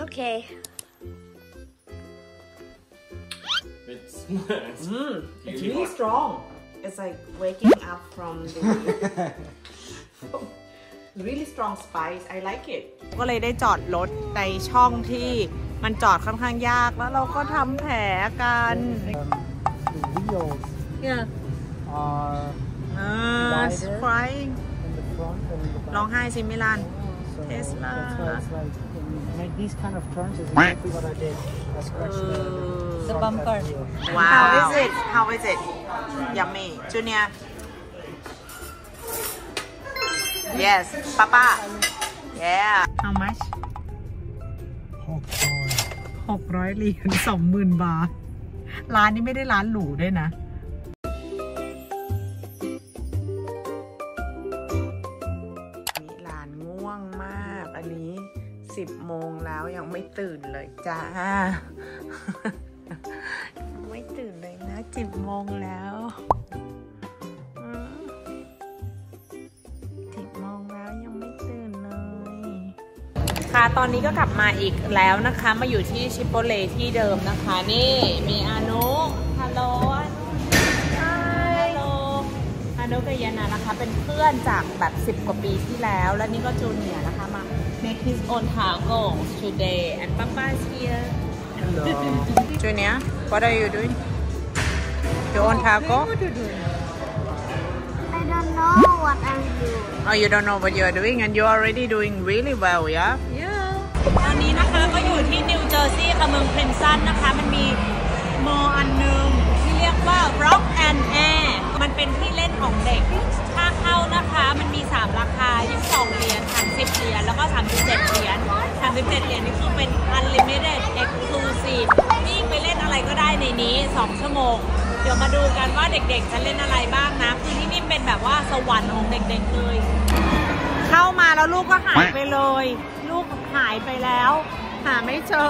Okay. It's really strong. It's like waking up from the really strong spice. I like it. ก็เลยได้จอดรถในช่องที่มันจอดค่อนข้างยากแล้วเราก็ทำแผลกัน The wheels are crying in the front and in the back. ร้องไห้สิมิลัน So Tesla. that's why it's like when you make these kind of turns is exactly what I did. I scratched the bumper. Wow. How is it? Yummy. Junior. Yes. Papa. Yeah. How much? 600 เหรียญ 20,000 บาท ร้านนี้ไม่ได้ร้านหรูด้วยนะมิลานง่วงมากอันนี้10 โมงแล้วยังไม่ตื่นเลยจ้า ไม่ตื่นเลยนะ10 โมงแล้ว10 โมงแล้วยังไม่ตื่นเลยค่ะตอนนี้ก็กลับมาอีกแล้วนะคะมาอยู่ที่ชิปโปเลที่เดิมนะคะนี่มีอานุฮัลโหลฮัลโหลอานุกับยานานะคะเป็นเพื่อนจากแบบ10 กว่าปีที่แล้วและนี่ก็จูเนียร์นะคะมา make his own tacos today and Papa is here Hello. Junior what are you doing your own taco I don't know what I'm doing. oh you don't know what you are doing and you're already doing really well yeah ตอนนี้นะคะก็อยู่ที่นิวเจอร์ซีย์ค่ะเมืองเพนซันนะคะมันมีมออันหนึ่งที่เรียกว่า Rock and Air มันเป็นที่เล่นของเด็กค่าเข้านะคะมันมี3ราคา22 เหรียญ30 เหรียญแล้วก็37 เหรียญ37 เหรียญนี่คือเป็น Unlimited Exclusive นี่ไปเล่นอะไรก็ได้ในนี้2 ชั่วโมงเดี๋ยวมาดูกันว่าเด็กๆจะเล่นอะไรบ้างนะคือที่นี่เป็นแบบว่าสวรรค์ของเด็กๆเลยเข้ามาแล้วลูกก็หายไปเลยลูกหายไปแล้วหาไม่เจอ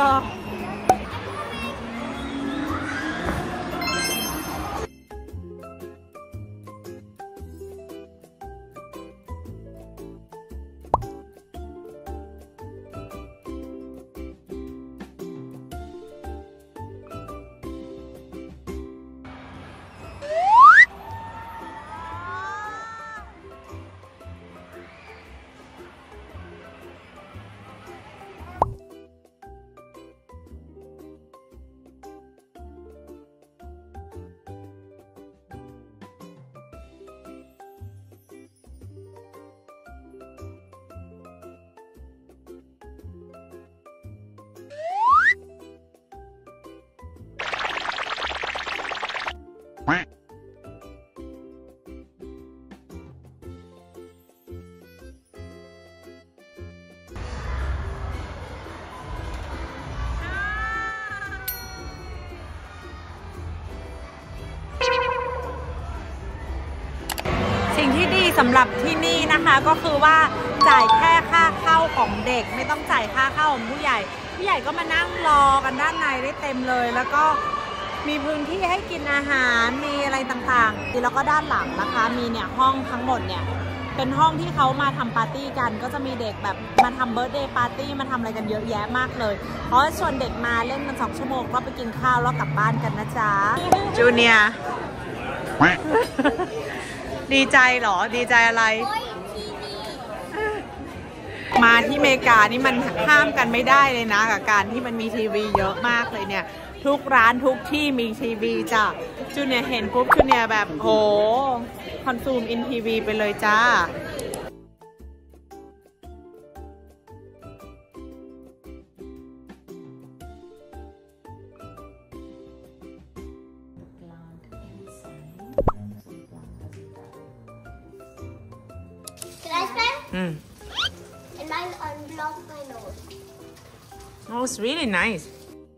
สิ่งที่ดีสำหรับที่นี่นะคะก็คือว่าจ่ายแค่ค่าเข้าของเด็กไม่ต้องจ่ายค่าเข้าของผู้ใหญ่ก็มานั่งรอกันด้านในได้เต็มเลยแล้วก็มีพื้นที่ให้กินอาหารมีอะไรต่างๆแล้วก็ด้านหลังนะคะมีเนี่ยห้องทั้งหมดเนี่ยเป็นห้องที่เขามาทำปาร์ตี้กันก็จะมีเด็กแบบมาทำเบิร์ธเดย์ปาร์ตี้มาทำอะไรกันเยอะแยะมากเลยเพราะชวนเด็กมาเล่นกัน2 ชั่วโมงก็ไปกินข้าวแล้วกลับบ้านกันนะจ๊ะจูเนียร์ ดีใจเหรอดีใจอะไรมาที่อเมริกานี่มันห้ามกันไม่ได้เลยนะกับการที่มันมีทีวีเยอะมากเลยเนี่ยทุกร้านทุกที่มีทีวีจ้ะจูเนียร์เห็นปุ๊บจูเนียร์แบบโหคอนซูมอินทีวีไปเลยจ้าAnd I'll unblock my nose. Oh, it's really nice.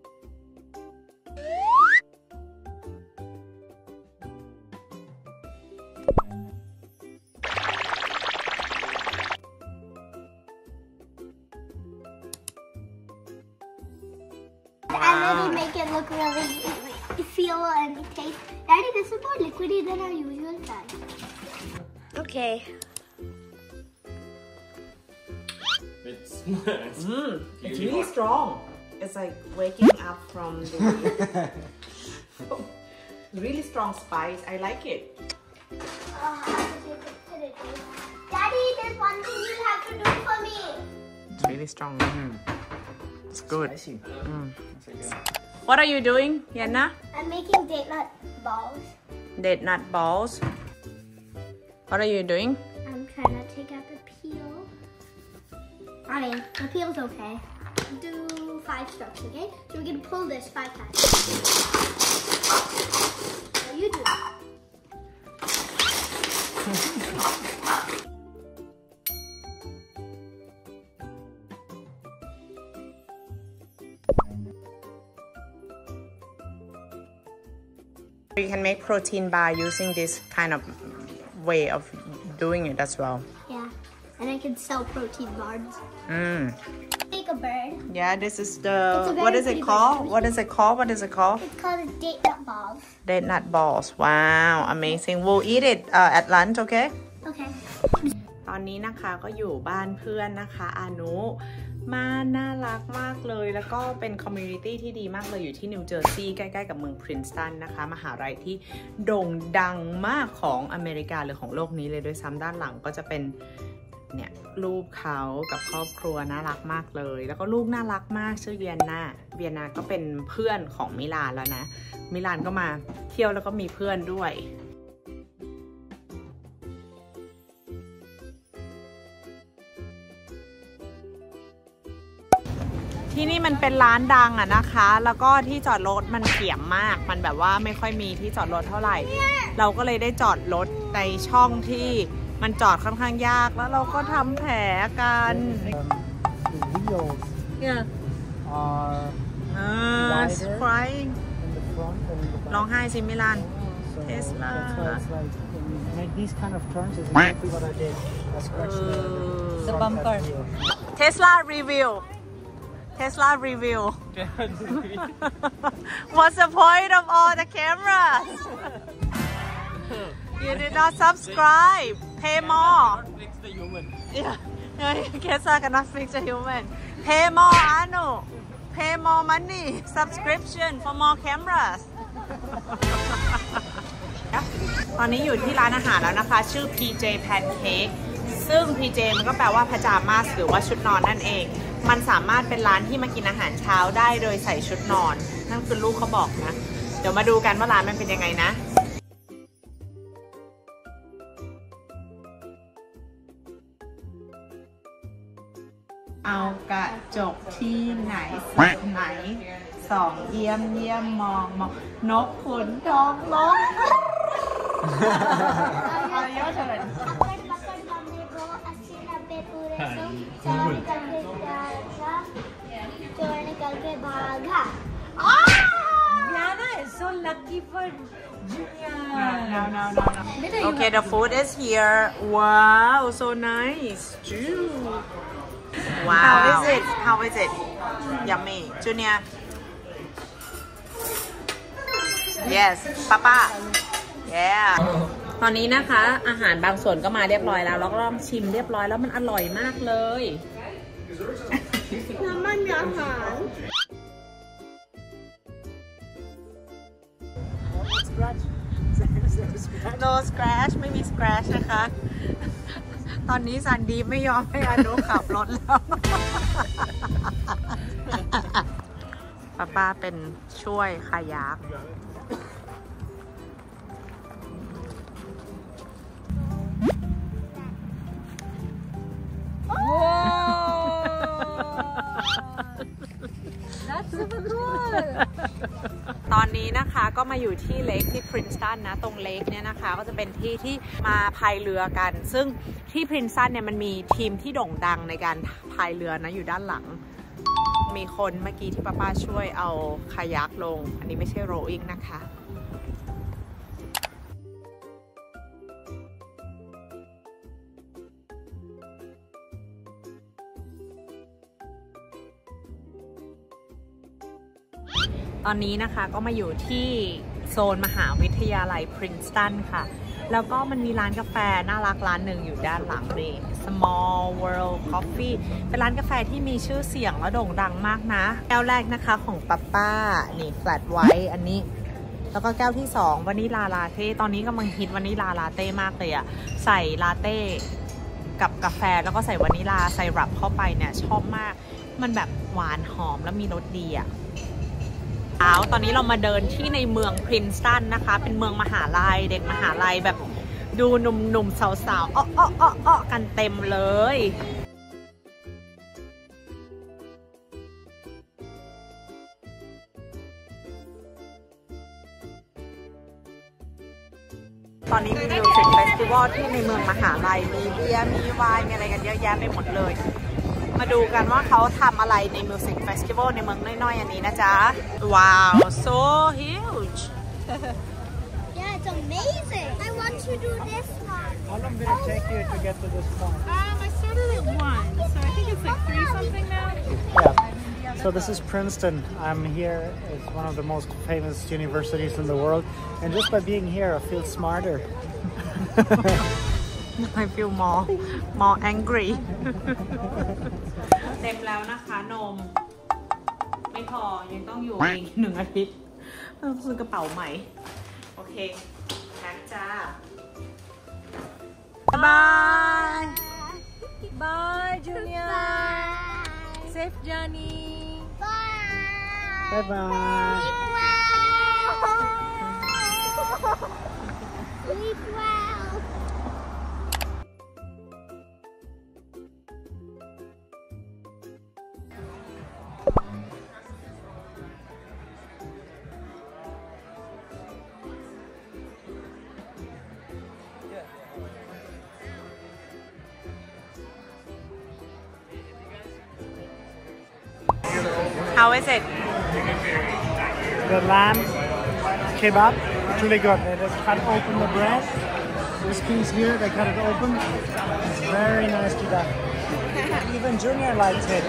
And then we make it look really feel and taste. Daddy, this is more liquidy than our usual time. It's It's really strong. It's like waking up from the really strong spice. I like it. Daddy, there's one thing you have to do for me. It's really strong. It's good. Spicy. What are you doing, Yana? I'm making date nut balls. Date nut balls. What are you doing? I'm trying to take out the peel. I mean, the peel's okay. Do 5 strokes, okay? So we're gonna pull this 5 times. So you do it. You can make protein bar using this kind of way of doing it as well. Yeah, and I can sell protein bars. Make a bird. Yeah, this is the, It's a very what is it pretty called? bird. What is it called? What is it called? It's called date nut balls. Date nut balls. Wow, amazing. We'll eat it at lunch, okay? Okay. ตอนนี้นะคะก็อยู่บ้านเพื่อนนะคะอานุมาน่ารักมากเลยแล้วก็เป็นคอมมูนิตี้ที่ดีมากเลยอยู่ที่นิวเจอร์ซีย์ใกล้ๆกับเมืองพรินสตันนะคะมหาลัยที่โด่งดังมากของอเมริกาหรือของโลกนี้เลยด้วยซ้ำด้านหลังก็จะเป็นเนี่ยรูปเขากับครอบครัวน่ารักมากเลยแล้วก็ลูกน่ารักมากชื่อเวียนาก็เป็นเพื่อนของมิลานแล้วนะมิลานก็มาเที่ยวแล้วก็มีเพื่อนด้วยที่นี่มันเป็นร้านดังอะนะคะแล้วก็ที่จอดรถมันเปี่ยมมากมันแบบว่าไม่ค่อยมีที่จอดรถเท่าไหร่เราก็เลยได้จอดรถในช่องที่มันจอดค่อนข้างยากแล้วเราก็ทำแผลกัน The wheels are crying in the front and in the back. ร้องไห้สิมิลาน So Tesla. That's why it's like when you make these kind of turns is exactly what I did. I scratched the front bumper. wheel. Tesla review What's the point of all the cameras? You did not subscribe. Pay more. Fix the human. Yeah, Tesla cannot fix a human. Pay more, Anu. Pay more money. Subscription for more cameras. ตอนนี้อยู่ที่ร้านอาหารแล้วนะคะชื่อ PJ Pancake ซึ่ง PJ มันก็แปลว่าพาจามาสหรือว่าชุดนอนนั่นเองมันสามารถเป็นร้านที่มากินอาหารเช้าได้โดยใส่ชุดนอนนั่นคือลูกเขาบอกนะเดี๋ยวมาดูกันว่าร้านมันเป็นยังไงนะเอากระจกที่ไหนสุดไหนส่องเยี่ยมมองนกขุนทองร้องเอาเยอะเถิด Diana is so lucky for Junior. No. Okay, the food is here. Wow, so nice. Wow. How is it? Yummy. Junior. Yes, Papa. Yeah. ตอนนี้นะคะอาหารบางส่วนก็มาเรียบร้อยแล้วเราก็ลองชิมเรียบร้อยแล้วมันอร่อยมากเลยน้ำมันมีอาหาร No scratch ไม่มี scratch นะคะ ตอนนี้ซันดีไม่ยอมให้อนุขับรถแล้ว ป้าเป็นช่วยคายักตอนนี้นะคะก็มาอยู่ที่เลคที่พรินสตันนะตรงเลคเนี่ยนะคะก็จะเป็นที่ที่มาพายเรือกันซึ่งที่พรินสตันเนี่ยมันมีทีมที่โด่งดังในการพายเรือนะอยู่ด้านหลังมีคนเมื่อกี้ที่ป้าช่วยเอาคายักลงอันนี้ไม่ใช่โรวิ่งนะคะตอนนี้นะคะก็มาอยู่ที่โซนมหาวิทยาลัยพรินสตันค่ะแล้วก็มันมีร้านกาแฟน่ารักร้านหนึ่งอยู่ด้านหลังนี่ Small World Coffee เป็นร้านกาแฟที่มีชื่อเสียงและโด่งดังมากนะแก้วแรกนะคะของป้านี่ Flat White อันนี้แล้วก็แก้วที่2วานิลาลาเต้ตอนนี้กำลังฮิตวานิลาลาเต้มากเลยอะใส่ลาเต้กับกาแฟแล้วก็ใส่วานิลาไซรัปเข้าไปเนี่ยชอบมากมันแบบหวานหอมแล้วมีรสดีอะตอนนี้เรามาเดินที่ในเมืองพรินสตันนะคะเป็นเมืองมหาลัยเด็กมหาลัยแบบดูหนุ่มๆสาวๆอ้อกันเต็มเลยตอนนี้มีมิวสิกเฟสติวัลที่ในเมืองมหาลัยมีเบียร์มีไวน์มีอะไรกันเยอะแยะไปหมดเลยมาดูกันว่าเขาทำอะไรในมิวสิกเฟสติวัลในเมืองน้อยๆอันนี้นะจ๊ะว้าว so huge Yeah, it's amazing. I want to do this one. How long did it take you to get to this point? I started at 1 so I think it's like 3 something now Yeah. So this is Princeton. I'm here. It's one of the most famous universities in the world. And just by being here, I feel smarter. I feel more angry เต็มแล้วนะคะนมไม่พอยังต้องอยู่อีก1 อาทิตย์ต้องซื้อกระเป๋าใหม่โอเคแพ็คจ้าบาย Bye, Junior. Bye. Safe journey. Bye. Bye-bye. Sleep well. How is it? The lamb kebab, it's really good. They just cut open the bread. This piece here, they cut it open. It's very nicely done. Even Junior likes it.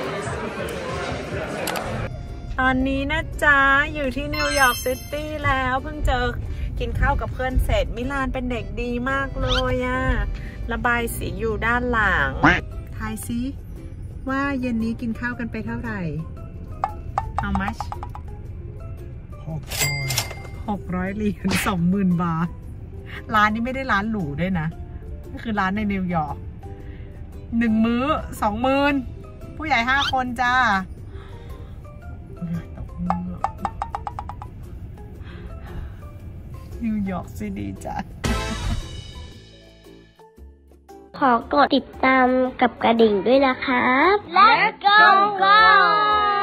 ตอนนี้นะจ๊ะอยู่ที่นิวยอร์กซิตี้แล้วเพิ่งเจอกินข้าวกับเพื่อนเสร็จมิลานเป็นเด็กดีมากเลยอะระบายสีอยู่ด้านหลังทายซิว่าเย็นนี้กินข้าวกันไปเท่าไหร่ How much 600 เหรียญ 20,000 บาทร้านนี้ไม่ได้ร้านหรูด้วยนะนี่คือร้านในนิวยอร์ก1 มื้อ 20,000 ผู้ใหญ่ 5 คนจ้านิวยอร์กซิตี้จ้ะขอกดติดตามกับกระดิ่งด้วยนะครับ Let's go go